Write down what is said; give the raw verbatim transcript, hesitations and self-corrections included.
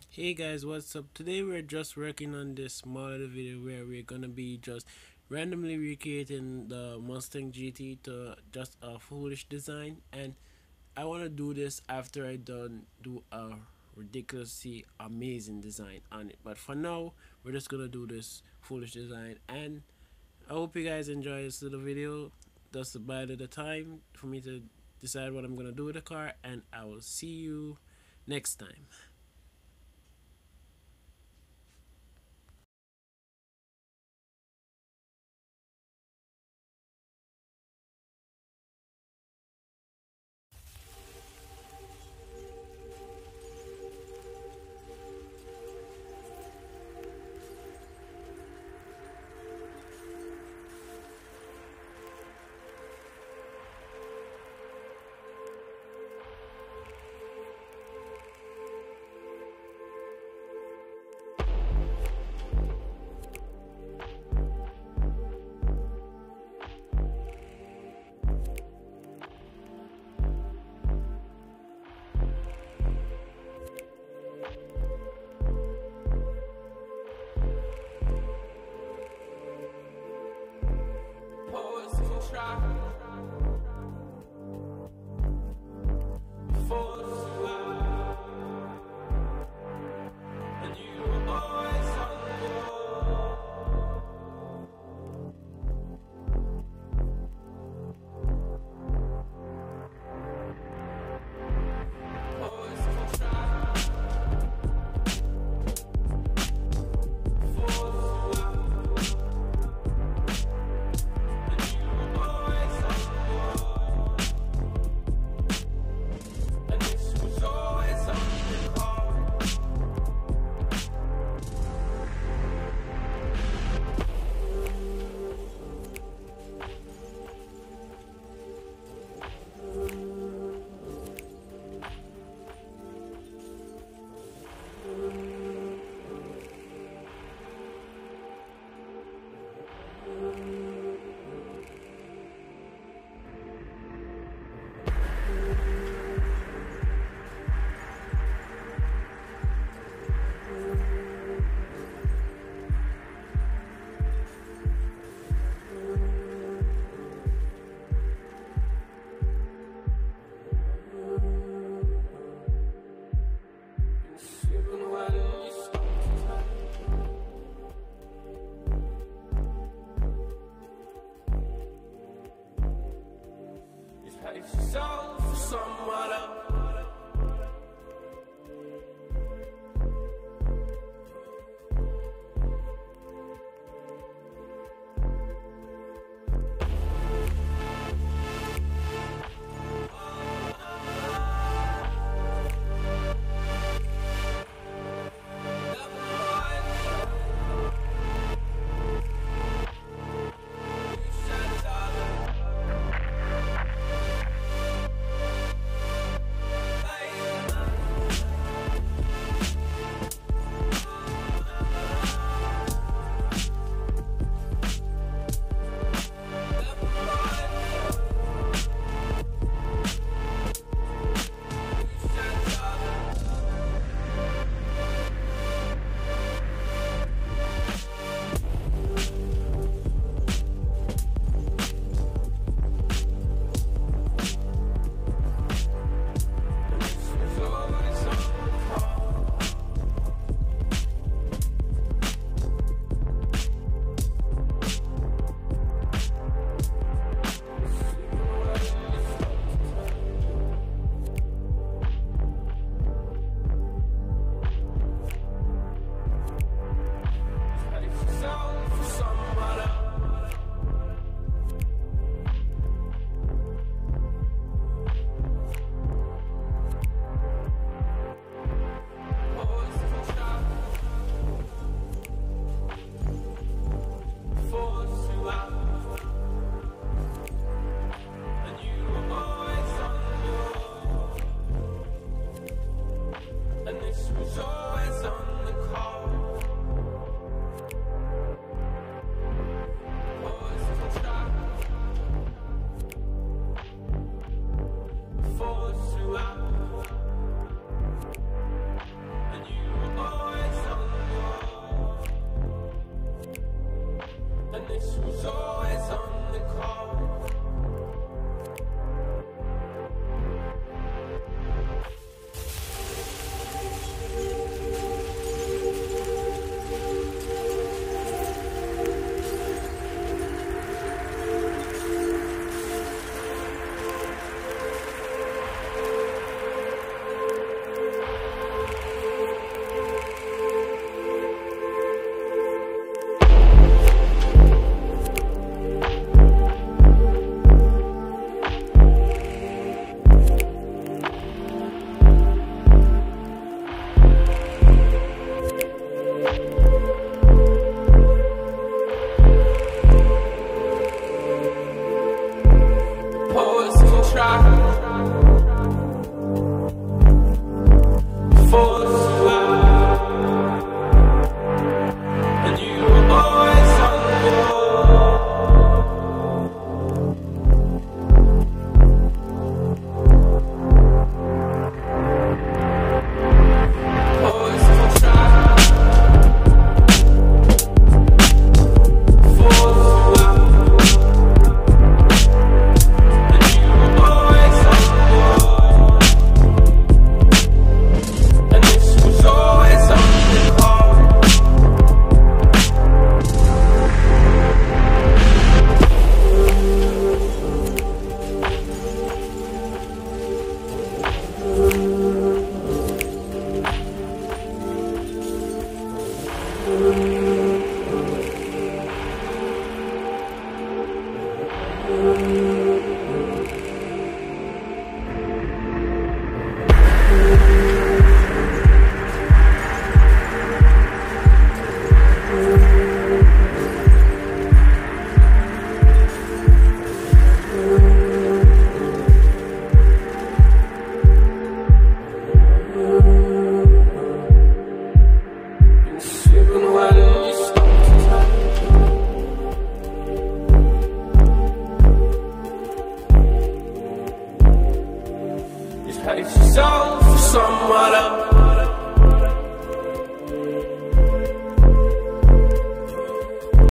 Hey guys, what's up? Today we're just working on this small little video where we're gonna be just randomly recreating the Mustang G T to just a foolish design, and I wanna do this after I done do a ridiculously amazing design on it. But for now, we're just gonna do this foolish design, and I hope you guys enjoy this little video. Just a bite at a time for me to decide what I'm gonna do with the car, and I will see you next time. Poets can try, force you out, and you were always on board. Poets can try, force you out, and you were always on board. And this was always on the card. Even when you stop to time, you pace yourself for someone else. life's just all for some other.